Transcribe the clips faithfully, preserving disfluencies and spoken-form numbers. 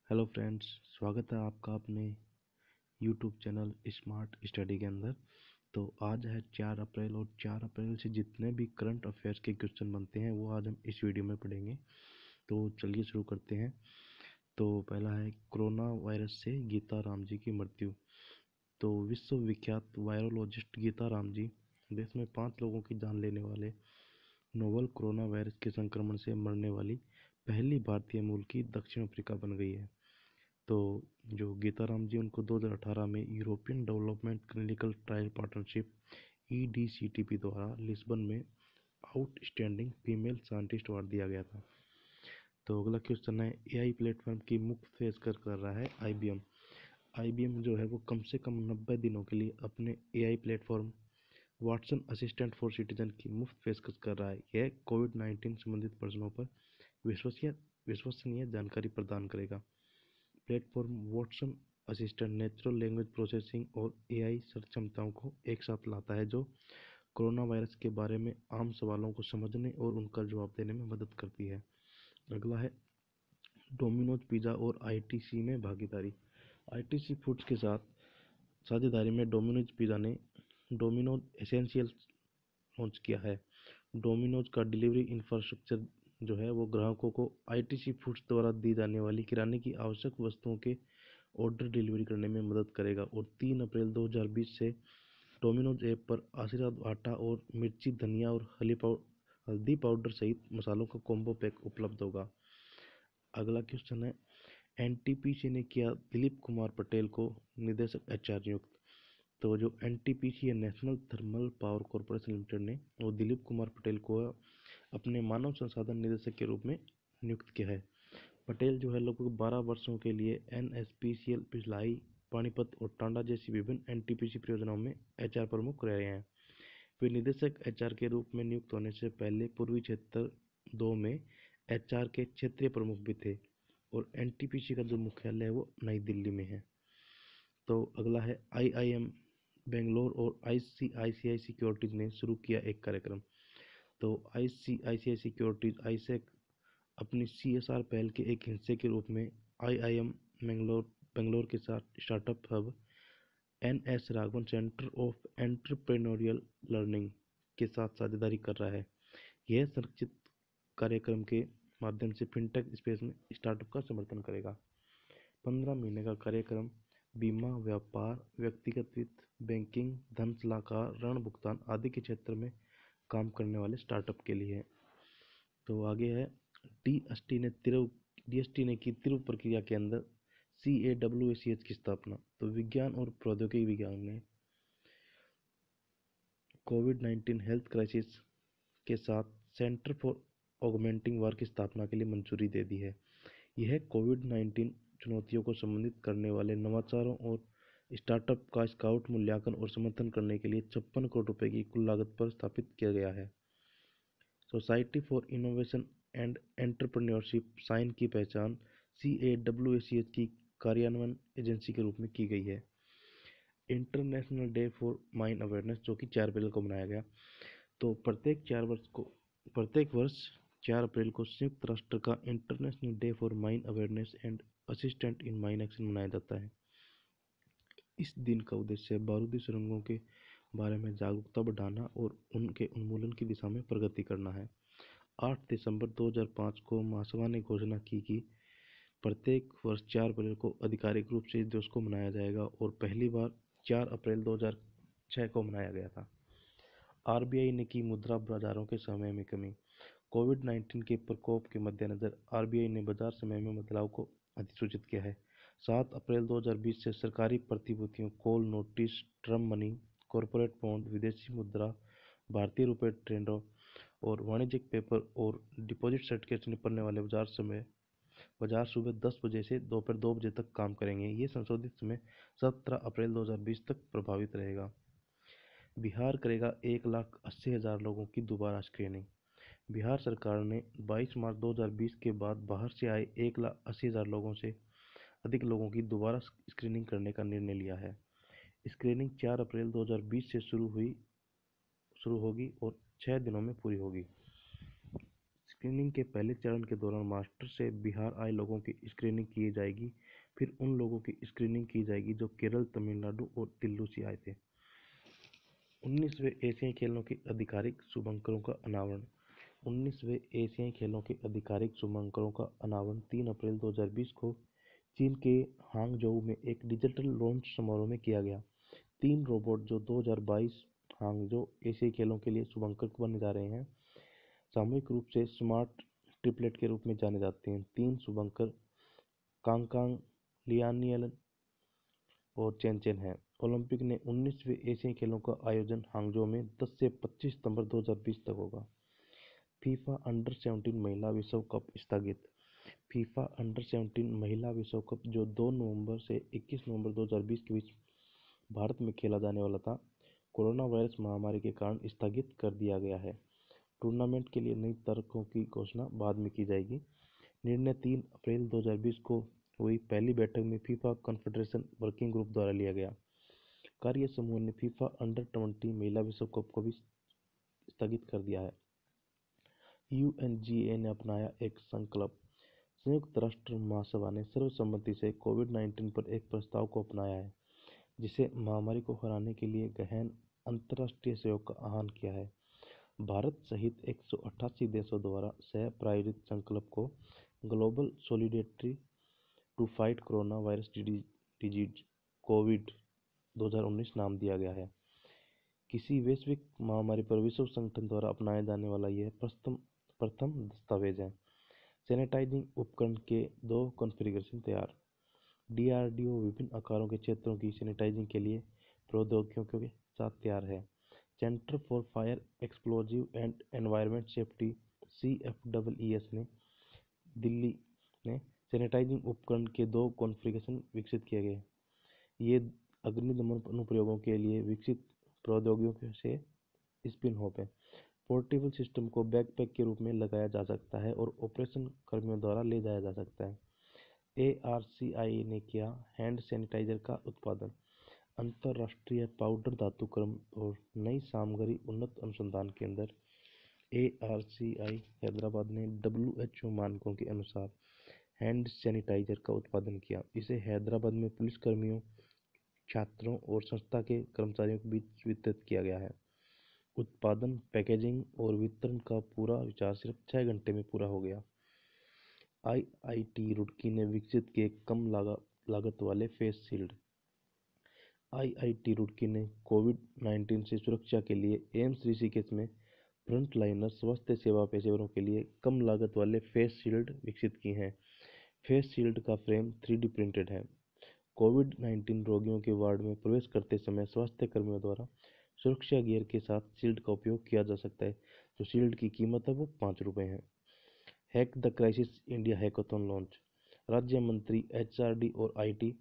Hello friends, स्वागत है आपका अपने यूट्यूब चैनल स्मार्ट स्टडी के अंदर। तो आज है चार अप्रैल और चार अप्रैल से जितने भी करंट अफेयर्स के क्वेश्चन बनते हैं वो आज हम इस वीडियो में पढ़ेंगे। तो चलिए शुरू करते हैं। तो पहला है, कोरोना वायरस से गीता राम जी की मृत्यु। तो विश्व विख्यात वायरोलॉजिस्ट गीता राम जी देश में पाँच लोगों की जान लेने वाले नोवल कोरोना वायरस के संक्रमण से मरने वाली पहली भारतीय मूल की दक्षिण अफ्रीका बन गई है। तो जो गीताराम जी, उनको दो हज़ार अठारह में European development clinical trial partnership E D C T P द्वारा लिस्बन में आउटस्टैंडिंग फीमेल साइंटिस्ट अवार्ड दिया गया था। तो अगला क्वेश्चन है, ए आई प्लेटफॉर्म की मुफ्त पेशकश कर रहा है I B M. I B M जो है वो कम से कम नब्बे दिनों के लिए अपने A I platform Watson assistant for citizen की मुफ्त पेशकश कर रहा है। यह कोविड नाइन्टीन संबंधित प्रश्नों पर विश्वसनीय विश्वसनीय जानकारी प्रदान करेगा। Platform Watson assistant natural language processing और ए आई सर्च क्षमताओं को एक साथ लाता है, जो कोरोना वायरस के बारे में आम सवालों को समझने और उनका जवाब देने में मदद करती है। अगला है, डोमिनोज पिज़्ज़ा और आई टी सी में भागीदारी। आई टी सी फूड्स के साथ साझेदारी में डोमिनोज पिज़्ज़ा ने डोमिनोज एसेंशियल्स लॉन्च किया है। डोमिनोज का डिलीवरी इंफ्रास्ट्रक्चर जो है वो ग्राहकों को आई टी सी फूड्स द्वारा दी जाने वाली किराने की आवश्यक वस्तुओं के ऑर्डर डिलीवरी करने में मदद करेगा। और तीन अप्रैल दो हज़ार बीस से डोमिनोज ऐप पर आशीर्वाद आटा और मिर्ची, धनिया और हली पाउ हल्दी पाउडर सहित मसालों का कॉम्बो पैक उपलब्ध होगा। अगला क्वेश्चन है, एन टी पी सी ने किया दिलीप कुमार पटेल को निदेशक एच आर नियुक्त। तो जो एन टी पी सी है, national thermal power corporation limited ने वो दिलीप कुमार पटेल को अपने मानव संसाधन निदेशक के रूप में नियुक्त किया है। पटेल जो है लगभग बारह वर्षों के लिए N S P C L, Bhilai, Panipat और टांडा जैसी विभिन्न एन टी पी सी परियोजनाओं में एच आर प्रमुख रहे हैं। वे निदेशक एच आर के रूप में नियुक्त होने से पहले पूर्वी क्षेत्र दो में एच आर के क्षेत्रीय प्रमुख भी थे और एन टी पी सी का जो मुख्यालय है वो नई दिल्ली में है। तो अगला है, आई आई एम बेंगलोर और आई सी आई सी आई सिक्योरिटीज ने शुरू किया एक कार्यक्रम। तो आई सी आई सी आई सिक्योरिटीज आईसेक अपनी सी एस आर पहल के एक हिस्से के रूप में I I M Bangalore Bangalore के साथ startup hub N S Raghavan centre of entrepreneurial learning के साथ साझेदारी कर रहा है। यह संरक्षित कार्यक्रम के माध्यम से फिनटेक स्पेस में स्टार्टअप का समर्थन करेगा। पंद्रह महीने का कार्यक्रम बीमा, व्यापार, व्यक्तिगत वित्त, बैंकिंग, धन सलाहकार, ऋण भुगतान आदि के क्षेत्र में काम करने वाले स्टार्टअप के लिए है। तो आगे है, डी एस टी ने तिरु डी एस टी ने की तिरु प्रक्रिया के अंदर सी A W A C H की स्थापना। तो विज्ञान और प्रौद्योगिकी विज्ञान ने कोविड नाइन्टीन हेल्थ क्राइसिस के साथ सेंटर फॉर ऑगमेंटिंग वार की स्थापना के लिए मंजूरी दे दी है। यह कोविड नाइन्टीन चुनौतियों को संबोधित करने वाले नवाचारों और स्टार्टअप का स्काउट, मूल्यांकन और समर्थन करने के लिए छप्पन करोड़ रुपए की कुल लागत पर स्थापित किया गया है। Society for innovation and entrepreneurship SINE की पहचान सी A W A C H की कार्यान्वयन एजेंसी के रूप में की गई है। International day for mine awareness, जो कि चार अप्रैल को मनाया गया। तो प्रत्येक चार वर्ष को प्रत्येक वर्ष चार अप्रैल को संयुक्त राष्ट्र का international day for mine awareness and assistant in mine action मनाया जाता है। इस दिन का उद्देश्य बारूदी सुरंगों के बारे में जागरूकता बढ़ाना और उनके उन्मूलन की दिशा में प्रगति करना है। आठ दिसंबर दो हज़ार पाँच को महासभा ने घोषणा की कि प्रत्येक वर्ष चार अप्रैल को आधिकारिक रूप से इस दिवस को मनाया जाएगा और पहली बार चार अप्रैल दो हज़ार छह को मनाया गया था। आर बी आई ने की मुद्रा बाजारों के समय में कमी। कोविड नाइन्टीन के प्रकोप के मद्देनजर आर बी आई ने बाजार समय में बदलाव को अधिसूचित किया है। सात अप्रैल दो हज़ार बीस से सरकारी प्रतिभूतियों, call notice, term money, corporate bond, विदेशी मुद्रा, भारतीय रुपये ट्रेंडों और वाणिज्यिक पेपर और डिपॉजिट सर्टिफिकेट से निपटने वाले बाजार समय बाजार सुबह दस बजे से दोपहर दो बजे तक काम करेंगे। ये संशोधित समय सत्रह अप्रैल दो हज़ार बीस तक प्रभावित रहेगा। बिहार करेगा एक लाख अस्सी हज़ार लोगों की दोबारा स्क्रीनिंग। बिहार सरकार ने बाईस मार्च दो हज़ार बीस के बाद बाहर से आए एक लाख अस्सी हज़ार लोगों से अधिक लोगों की दोबारा स्क्रीनिंग करने का निर्णय लिया है। स्क्रीनिंग चार अप्रैल दो हज़ार बीस से शुरू हुई शुरू होगी और छः दिनों में पूरी होगी। स्क्रीनिंग के पहले चरण के दौरान महाराष्ट्र से बिहार आए लोगों की स्क्रीनिंग की जाएगी। फिर उन लोगों की स्क्रीनिंग की जाएगी जो केरल, तमिलनाडु और दिल्ली से आए थे। उन्नीसवें एशियाई खेलों के आधिकारिक शुभंकरों का अनावरण। उन्नीसवें एशियाई खेलों के आधिकारिक शुभंकरों का अनावरण तीन अप्रैल दो हज़ार बीस को चीन के हांगझोउ में एक डिजिटल लॉन्च समारोह में किया गया। तीन रोबोट जो दो हज़ार बाईस हांगझोउ एशियाई खेलों के लिए शुभंकर बनने जा रहे हैं, सामूहिक रूप से स्मार्ट ट्रिपलेट के रूप में जाने जाते हैं। तीन शुभंकर कांगकांग, लियानियल और चेनचेन हैं। ओलंपिक ने उन्नीसवें एशियाई खेलों का आयोजन हांगझोउ में दस से पच्चीस सितंबर दो हज़ार बीस तक होगा। फीफा अंडर सेवनटीन महिला विश्व कप स्थगित। फीफा अंडर सेवनटीन महिला विश्व कप, जो दो नवंबर से इक्कीस नवंबर दो हज़ार बीस के बीच भारत में खेला जाने वाला था, कोरोना वायरस महामारी के कारण स्थगित कर दिया गया है। टूर्नामेंट के लिए नई तारीखों की घोषणा बाद में की जाएगी। निर्णय तीन अप्रैल दो हज़ार बीस को हुई पहली बैठक में फीफा कॉन्फेडरेशन वर्किंग ग्रुप द्वारा लिया गया। कार्य समूह ने फीफा अंडर ट्वेंटी महिला विश्व कप को भी स्थगित कर दिया है। यूएनजीए ने अपनाया एक संकल्प। संयुक्त राष्ट्र महासभा ने सर्वसम्मति से कोविड नाइन्टीन पर एक प्रस्ताव को अपनाया है, जिसे महामारी को हराने के लिए गहन अंतर्राष्ट्रीय सहयोग का आह्वान किया है। भारत सहित एक सौ अट्ठासी देशों द्वारा सह प्रायोजित संकल्प को global solidarity to fight corona virus disease COVID दो हज़ार उन्नीस नाम दिया गया है। किसी वैश्विक महामारी पर विश्व संगठन द्वारा अपनाया जाने वाला यह प्रथम प्रथम दस्तावेज है। सैनिटाइजिंग उपकरण के दो कॉन्फ़िगरेशन तैयार। डीआरडीओ विभिन्न आकारों के क्षेत्रों की सैनिटाइजिंग के लिए प्रौद्योगिकियों के साथ तैयार है। Centre for fire explosive and environment safety C F double E S ने दिल्ली ने सैनिटाइजिंग उपकरण के दो कॉन्फ़िगरेशन विकसित किए गए। ये अग्निशमन अनुप्रयोगों के लिए विकसित प्रौद्योगिकियों से स्पिन ऑफ है। पोर्टेबल सिस्टम को बैकपैक के रूप में लगाया जा सकता है और ऑपरेशन कर्मियों द्वारा ले जाया जा सकता है। ए आर सी आई ने किया हैंड सैनिटाइजर का उत्पादन। अंतर्राष्ट्रीय पाउडर धातुकर्म और नई सामग्री उन्नत अनुसंधान केंद्र ए आर सी आई हैदराबाद ने डब्ल्यू एच ओ मानकों के अनुसार हैंड सैनिटाइजर का उत्पादन किया। इसे हैदराबाद में पुलिसकर्मियों, छात्रों और संस्था के कर्मचारियों के बीच वितरित किया गया है। उत्पादन, पैकेजिंग और वितरण का पूरा विचार सिर्फ छः घंटे में पूरा हो गया। आई आई टी रुड़की ने विकसित किए कम लागत लागत वाले face shield. I I T Roorkee ने कोविड नाइन्टीन से सुरक्षा के लिए एम्स ऋषिकेश में फ्रंटलाइनर स्वास्थ्य सेवा पेशेवरों के लिए कम लागत वाले फेस शील्ड विकसित की हैं। फेस शील्ड का फ्रेम थ्री डी प्रिंटेड है। कोविड नाइन्टीन रोगियों के वार्ड में प्रवेश करते समय स्वास्थ्य कर्मियों द्वारा सुरक्षा गियर के साथ शील्ड का उपयोग किया जा सकता है। जो शील्ड की कीमत है वो पाँच रुपये है। Hack the crisis India hackathon launch. राज्य मंत्री एच आर डी और आई टी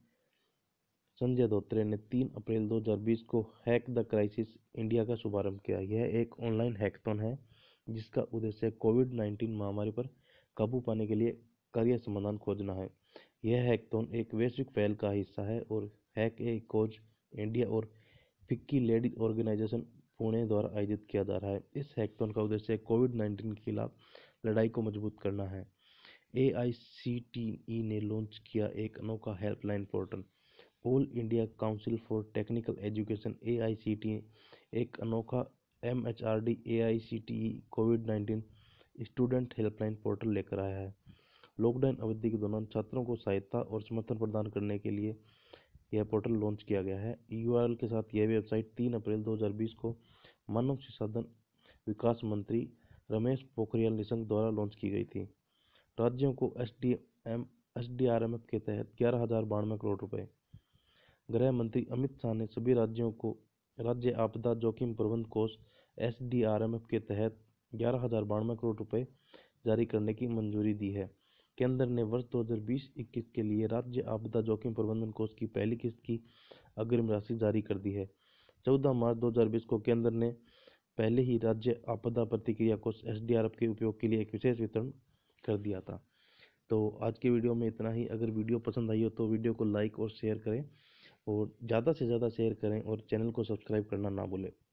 संजय धोत्रे ने तीन अप्रैल दो हज़ार बीस को हैक द क्राइसिस इंडिया का शुभारंभ किया। यह एक ऑनलाइन हैकाथॉन है जिसका उद्देश्य कोविड नाइन्टीन महामारी पर काबू पाने के लिए कार्य समाधान खोजना है। यह हैकाथॉन एक वैश्विक पहल का हिस्सा है और हैक ए कोज इंडिया और फिक्की लेडीज ऑर्गेनाइजेशन पुणे द्वारा आयोजित किया जा रहा है। इस हैकाथॉन का उद्देश्य कोविड नाइन्टीन के खिलाफ लड़ाई को मजबूत करना है। ए आई सी टी ई ने लॉन्च किया एक अनोखा helpline portal. All India council for technical education A I C T E एक अनोखा M H R D A I C T E COVID nineteen student helpline portal लेकर आया है। Lockdown अवधि के दौरान छात्रों को सहायता और समर्थन प्रदान करने के लिए यह पोर्टल लॉन्च किया गया है। यू आर एल के साथ यह वेबसाइट तीन अप्रैल दो हज़ार बीस को मानव संसाधन विकास मंत्री रमेश पोखरियाल निशंक द्वारा लॉन्च की गई थी। राज्यों को S D M S D R M F के तहत ग्यारह हजार बानवे करोड़ रुपए। गृह मंत्री अमित शाह ने सभी राज्यों को राज्य आपदा जोखिम प्रबंधन कोष S D R M F के तहत ग्यारह हजार बानवे करोड़ रुपए जारी करने की मंजूरी दी है। केंद्र ने वर्ष दो हज़ार बीस इक्कीस के लिए राज्य आपदा जोखिम प्रबंधन कोष की पहली किस्त की अग्रिम राशि जारी कर दी है। चौदह मार्च दो हज़ार बीस को केंद्र ने पहले ही राज्य आपदा प्रतिक्रिया कोष एस डी आर एफ के उपयोग के लिए एक विशेष वितरण कर दिया था। तो आज की वीडियो में इतना ही। अगर वीडियो पसंद आई हो तो वीडियो को लाइक और शेयर करें और ज़्यादा से ज़्यादा शेयर करें और चैनल को सब्सक्राइब करना ना भूलें।